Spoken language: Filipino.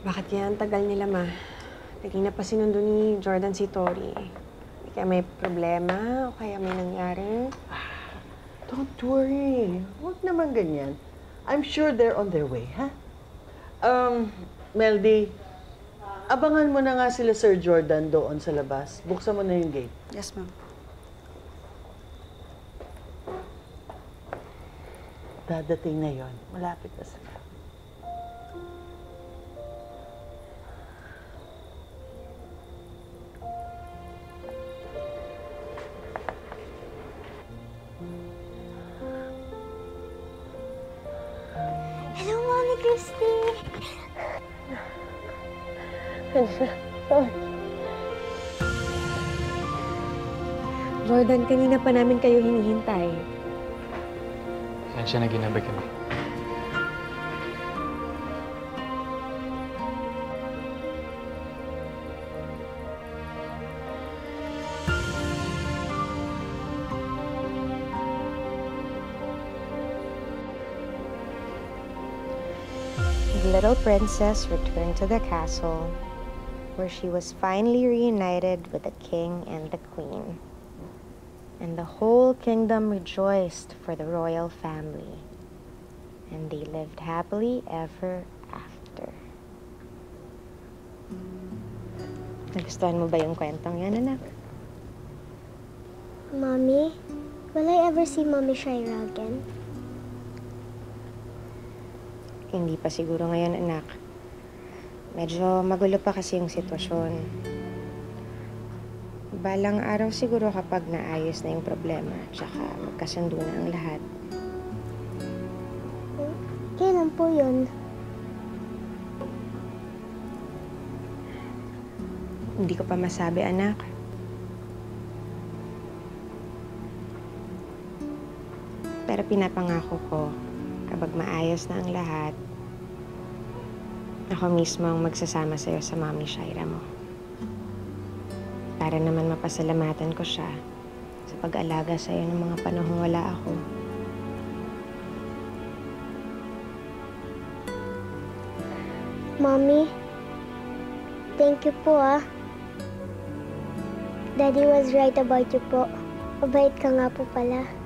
Bakit kaya ang tagal nila, ma? Laging na pa sinundo ni Jordan si Tori. Hindi kaya may problema o kaya may nangyari? Don't worry. Huwag naman ganyan. I'm sure they're on their way, ha? Meldy, abangan mo na nga sila Sir Jordan doon sa labas. Buksan mo na yung gate. Yes, ma'am. Dadating na yon. Malapit na sila. Hello, Mommy Christy! Jordan, kanina pa namin kayo hinihintay. Saan siya na ginabi kami? The little princess returned to the castle, where she was finally reunited with the king and the queen. And the whole kingdom rejoiced for the royal family. And they lived happily ever after. Nagustuhan mo ba yung kwentong yan, anak? Mommy, will I ever see Mommy Shaira again? Hindi pa siguro ngayon, anak. Medyo magulo pa kasi yung sitwasyon. Balang araw siguro kapag naayos na yung problema, tsaka magkasundo na ang lahat. Kailan po yun? Hindi ko pa masabi, anak. Pero pinapangako ko, kapag maayos na ang lahat, ako mismo ang magsasama sa'yo sa Mami Shaira mo. Para naman mapasalamatan ko siya sa pag-alaga sa'yo ng mga panahong wala ako. Mommy, thank you po Daddy was right about you po. Mabait ka nga po pala.